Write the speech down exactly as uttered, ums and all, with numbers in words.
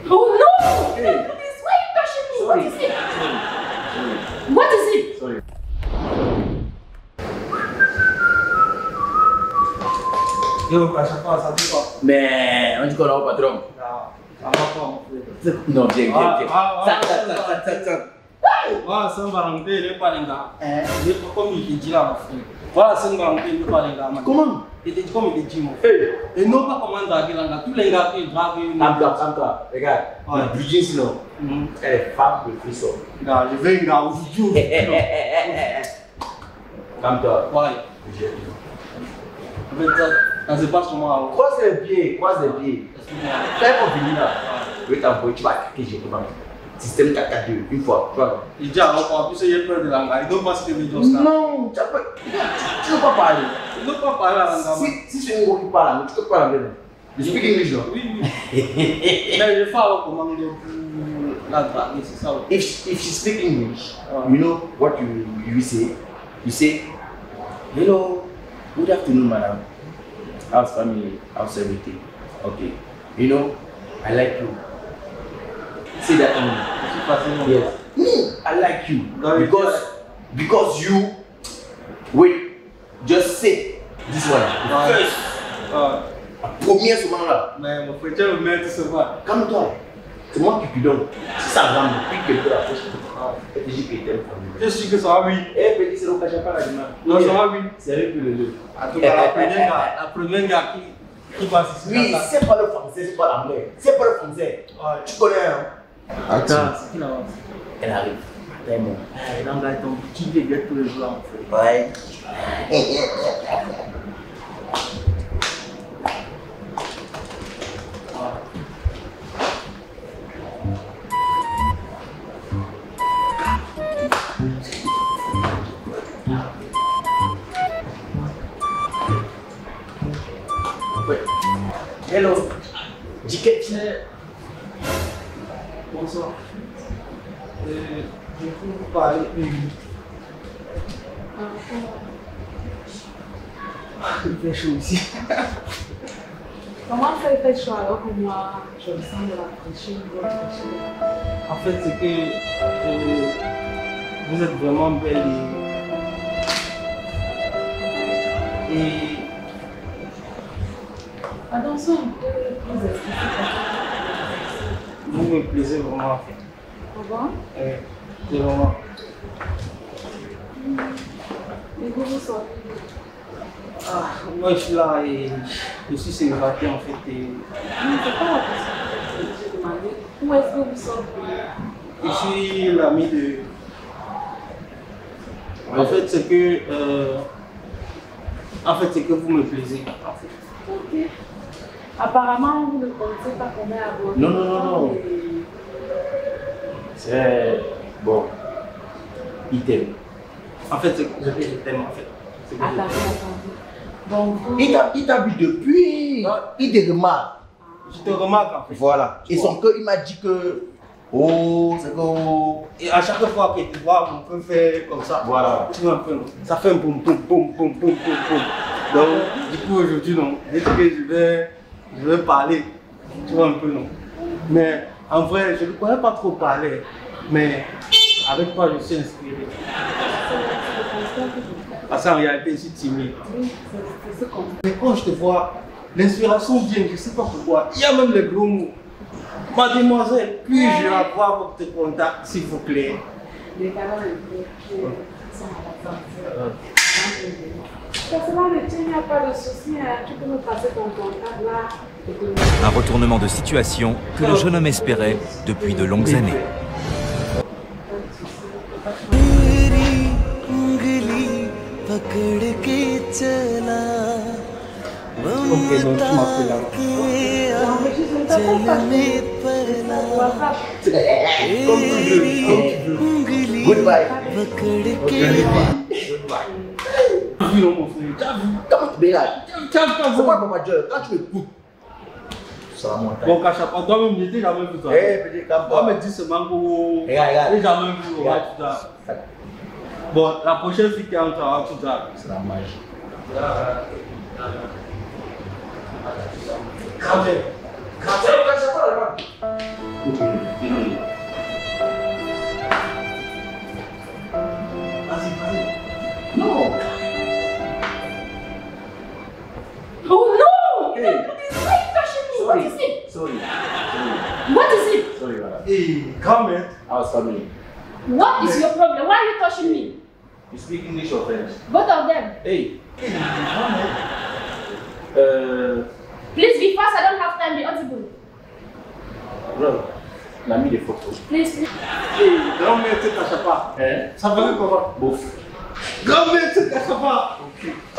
Oh no! Hey. Please, why are you touching me? Sorry. What is it? Sorry. What is it? Sorry. Yo, à chaque fois, ça dit pas. Mais on dit qu'on a au patron. Non, ça va pas, mon frère. Non, viens, viens, Ah, viens. ah, Ça, ah, ça, ah, ça, ça, ça. Voilà, c'est un Valentin, il n'est pas les gars. Hein? Il est pas comme il te dit là, mon frère. Voilà, c'est un Valentin, il n'est pas les gars. Comment? Il te dit comme il te dit, mon frère. Et non pas comment draguer là, tous les gars qui draguent. Calme-toi, calme-toi. Regarde, Ouais. le budget sinon, elle est femme de frisson. Gars, je vais un gars aujourd'hui. Calme-toi. Ouais. En fait, ça, ça se passe comment? Croise les pieds, croise les pieds. Excuse-moi. Fais pour finir là. Je vais t'envoyer, tu vas craquer, j'ai demandé. Système quatre quatre deux, une fois, tu vois. Il dit alors, en plus, il y a peur de la langue. Il ne doit pas se lever dans ça. Non, tu ne peux pas parler. Il ne doit pas parler la langue. Si, si c'est un gros qui parle, tu peux pas parler. You speak English, non? Oui, oui. Mais je fais alors comment pour la draguer, c'est ça. If, if she speak English, Uh. you know what you, you say? You say, hello, good afternoon, madam. How's family? How's everything? Okay. You know, I like you. Say that to me. Je suis passé mon Yes. Me, I like you. No, because, because you, wait, just say this one. Ouais. First, Ouais. la première seconde là. Mais mon frère, tu es le maître, c'est vrai. Calme-toi. C'est moi qui te donne. Si ça ramène depuis que tu la poche, elle te dit que t'aimes. Je suis que ça va, oui. Eh, petit, c'est le cas, j'ai pas la demande. Non, ça va, oui. C'est avec le deux. En tout cas, la première gars, la première gars qui, qui passe ici. Oui, c'est pas le français, c'est pas l'anglais. C'est pas le français. Ouais. Tu connais, hein? Attends, c'est qui là-bas? Elle arrive. Attends, moi. Elle est dans la tombe. Qui dégueule tous les jours, mon frère? Ouais. Hello. Jiket. Bonsoir. Euh, je peux vous parler. Il fait chaud ici. Comment ça fait chaud alors que moi, je me sens de la fraîcheur, de la fraîcheur? En fait, c'est que euh, vous êtes vraiment belle et. et Attention, un peu plus expliqué. vous me plaisez vraiment en fait. Au revoir. Euh, c'est vraiment. Et vous, vous sortez? Ah, moi je suis là et je suis célibataire en fait. Et Non, c'est pas la question que j'ai demandé. Où est-ce que vous sortez? je suis l'ami de. En fait, c'est que. Euh, en fait, c'est que vous me plaisez. En fait. Ok. Apparemment, vous ne connaissez pas comment avoir. Non, non, non, non. Et... C'est. Bon. Il t'aime. En fait, c'est que je je t'aime en fait. C'est que je Attendez, t'aime. attendez. Donc, vous... Il t'a il t'a vu depuis. Non. Il te remarque. Je te remarque en fait. Voilà. Et son cœur, il m'a dit que. Oh, c'est que. Et à chaque fois que tu vois, on peut faire comme ça. Voilà. Tu vois un peu, non? Ça fait un boum, boum, boum, boum, boum, boum, boum. Donc, du coup, aujourd'hui, non. Dès que je vais, je vais parler, tu vois un peu, non. Mais en vrai, je ne pourrais pas trop parler. Mais avec toi, je suis inspiré. Parce qu'en réalité, je suis timide. Oui, c'est ce qu'on fait. Mais quand je te vois, l'inspiration vient, je ne sais pas pourquoi. Il y a même les gros mots. Mademoiselle, puis-je avoir votre contact, s'il vous plaît? Les talents un peu qui sont à la santé. Parce que là, le tien, il n'y a pas de souci. Hein. Tu peux me passer ton contact là. Un retournement de situation que le jeune homme espérait depuis de longues années. Ok, donc tu m'appelles là. Non, mais je ne t'appelle pas. WhatsApp. Comme tu veux. Comme tu veux. Goodbye. Goodbye. Oui, non, mon frère. T'as vu? Comment tu regardes? T'as vu? C'est quoi, maman Dieu? Quand tu m'écoutes, ça va monter. Bon, Kachapa, toi-même, je t'ai jamais vu toi. Eh, petit Toi, campo. me dis seulement que. Regarde, regarde. J'ai jamais vu. Regarde. Tout ça. Bon, la prochaine fille qui entrera, tout ça. C'est la magie. Quand Quand tu es là-bas. Désolé. Vas-y, vas-y. Non. Oh no! Hey. Look at this. Why are you touching me? Sorry. What is it? Sorry. Sorry. What is it? Sorry, madam. Hey, come here. I was family. What is your problem? Why are you touching me? You speak English or French? Both of them. Hey. Hey, come here. Uh, Please be fast. I don't have time. Be audible. bro. N'a mis des photos. Please, please. Hey, grand-mère, tu ne caches pas. Hein? Ça veut dire comment? Bouf. Grand-mère, tu ne caches pas. Ok.